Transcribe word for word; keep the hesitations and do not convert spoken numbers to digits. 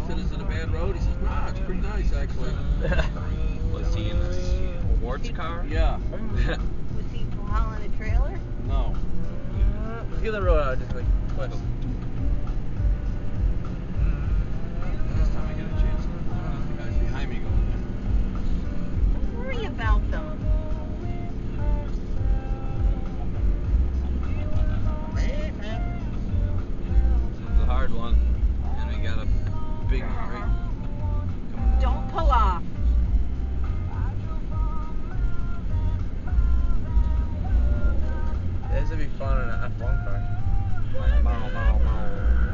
said, is it a bad road? He says, nah, it's pretty nice, actually. Was he in this awards car? Yeah. Was he hauling a trailer? No. Let's get the road out just like push. Next time I get a chance, the guys behind me going there. Don't worry about them. It's a hard one. And we got a big break. Don't pull off. This would be fun in an F one car. Bow, bow, bow.